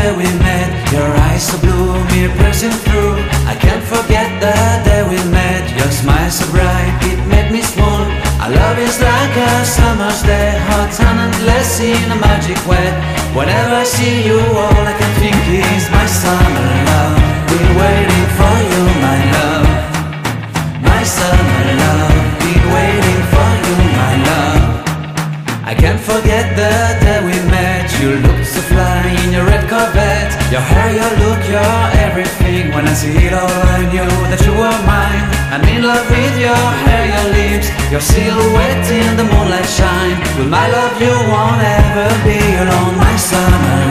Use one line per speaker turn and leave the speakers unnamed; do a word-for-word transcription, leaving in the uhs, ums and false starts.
day we met. Your eyes so blue, me pressing through. I can't forget the day we met. Your smile so bright, it made me swoon. Our love is like a summer's day, hot and endless in a magic way. Whenever I see you, all I can think is my summer love. Been waiting for you, my love. My summer love. Been waiting for you, my love. I can't forget the day we met. You looked so fly in your red Corvette. Your hair, your look, your everything. When I see it all, I knew that you were mine. I'm in love with your hair, your lips, your silhouette in the moonlight shine. With my love you won't ever be alone, my summer